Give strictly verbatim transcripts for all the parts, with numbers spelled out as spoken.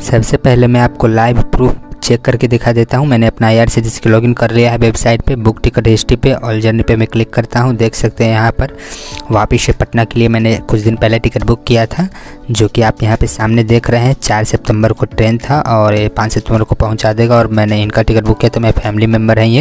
सबसे पहले मैं आपको लाइव प्रूफ चेक करके दिखा देता हूं। मैंने अपना I R C T C login कर लिया है वेबसाइट पे। बुक टिकट हिस्ट्री पे ऑल जर्नी पे मैं क्लिक करता हूं। देख सकते हैं यहाँ पर वापस से पटना के लिए मैंने कुछ दिन पहले टिकट बुक किया था, जो कि आप यहाँ पे सामने देख रहे हैं। चार सितंबर को ट्रेन था और ये पाँच सितंबर को पहुँचा देगा। और मैंने इनका टिकट बुक किया तो मैं फैमिली मेम्बर हैं ये।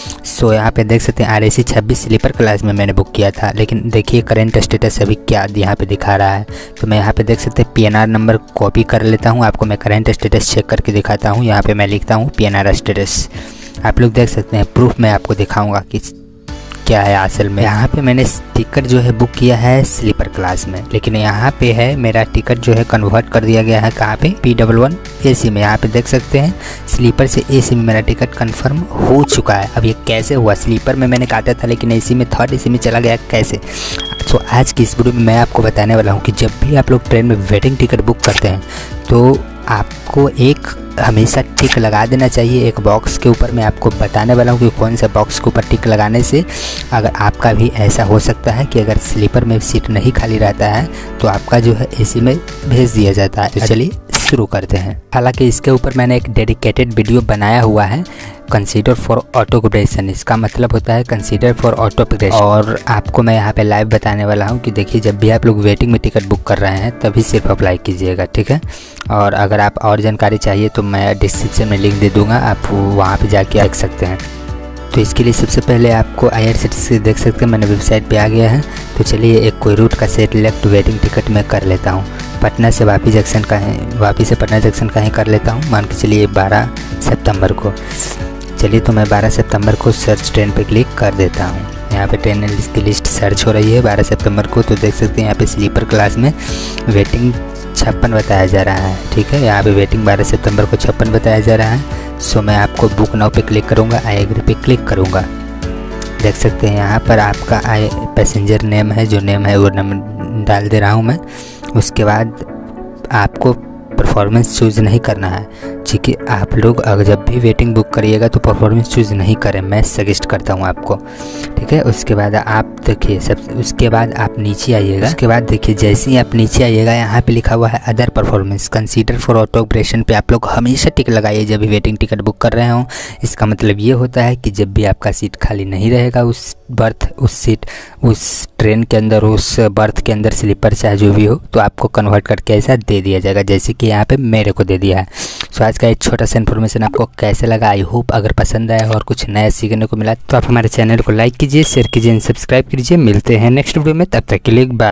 सो यहाँ पे देख सकते हैं आर ए सी छब्बीस स्लीपर क्लास में मैंने बुक किया था। लेकिन देखिए करेंट स्टेटस अभी क्या यहाँ पे दिखा रहा है। तो मैं यहाँ पे देख सकते हैं P N R number copy कर लेता हूँ। आपको मैं करेंट स्टेटस चेक करके दिखाता हूँ। यहाँ पे मैं लिखता हूँ पी एन आर स्टेटस। आप लोग देख सकते हैं प्रूफ मैं आपको दिखाऊंगा कि क्या है असल में। यहाँ पे मैंने टिकट जो है बुक किया है स्लीपर क्लास में, लेकिन यहाँ पे है मेरा टिकट जो है कन्वर्ट कर दिया गया है कहाँ पे, P double one A C में। यहाँ पे देख सकते हैं स्लीपर से ए सी में मेरा टिकट कंफर्म हो चुका है। अब ये कैसे हुआ, स्लीपर में मैंने काटा था लेकिन ए सी में थर्ड ए सी में चला गया कैसे। तो आज की इस वीडियो में मैं आपको बताने वाला हूँ कि जब भी आप लोग ट्रेन में वेटिंग टिकट बुक करते हैं तो आपको एक हमेशा टिक लगा देना चाहिए एक बॉक्स के ऊपर। मैं आपको बताने वाला हूँ कि कौन सा बॉक्स के ऊपर टिक लगाने से अगर आपका भी ऐसा हो सकता है कि अगर स्लीपर में सीट नहीं खाली रहता है तो आपका जो है एसी में भेज दिया जाता है। तो चलिए शुरू करते हैं। हालांकि इसके ऊपर मैंने एक डेडिकेटेड वीडियो बनाया हुआ है, कंसीडर फॉर ऑटो अपग्रेडेशन। इसका मतलब होता है कंसीडर फॉर ऑटो अपग्रेडेशन। और आपको मैं यहाँ पे लाइव बताने वाला हूँ कि देखिए जब भी आप लोग वेटिंग में टिकट बुक कर रहे हैं तभी सिर्फ अप्लाई कीजिएगा, ठीक है। और अगर आप और जानकारी चाहिए तो मैं डिस्क्रिप्शन में लिंक दे दूँगा, आप वहाँ पर जाके देख सकते हैं। तो इसके लिए सबसे पहले आपको आई आर सी टी सी देख सकते हैं मैंने वेबसाइट पे आ गया है। तो चलिए एक कोई रूट का सेलेक्ट वेटिंग टिकट मैं कर लेता हूँ। पटना से वापी जंक्शन का है, वापी से पटना जंक्शन का ही कर लेता हूँ। मान के चलिए बारह सितंबर को। चलिए तो मैं बारह सितंबर को सर्च ट्रेन पे क्लिक कर देता हूँ। यहाँ पे ट्रेन की लिस्ट सर्च हो रही है बारह सितंबर को। तो देख सकते हैं यहाँ पे स्लीपर क्लास में वेटिंग छप्पन बताया जा रहा है, ठीक है। यहाँ पे वेटिंग बारह सितंबर को छप्पन बताया जा रहा है। सो मैं आपको बुक नाउ पे क्लिक करूँगा, आई एग्री पे क्लिक करूँगा। देख सकते हैं यहाँ पर आपका आई पैसेंजर नेम है, जो नेम है वो नेम डाल दे रहा हूँ मैं। उसके बाद आपको परफॉर्मेंस चूज़ नहीं करना है, ठीक है। आप लोग अगर जब भी वेटिंग बुक करिएगा तो परफॉर्मेंस चूज़ नहीं करें, मैं सजेस्ट करता हूँ आपको, ठीक है। उसके बाद आप देखिए सब, उसके बाद आप नीचे आइएगा। उसके बाद देखिए जैसे ही आप नीचे आइएगा यहाँ पे लिखा हुआ है other performance consider for auto operation पे आप लोग हमेशा टिक लगाइए जब भी वेटिंग टिकट बुक कर रहे हों। इसका मतलब ये होता है कि जब भी आपका सीट खाली नहीं रहेगा उस बर्थ उस सीट उस ट्रेन के अंदर, उस बर्थ के अंदर स्लीपर चाहे जो भी हो, तो आपको कन्वर्ट करके ऐसा दे दिया जाएगा जैसे कि यहाँ पे मेरे को दे दिया है। सो आज का एक छोटा सा इन्फॉर्मेशन आपको कैसे लगा, आई होप अगर पसंद आया और कुछ नया सीखने को मिला तो आप हमारे चैनल को लाइक कीजिए, शेयर कीजिए, सब्सक्राइब कीजिए। मिलते हैं नेक्स्ट वीडियो में, तब तक के लिए बाय।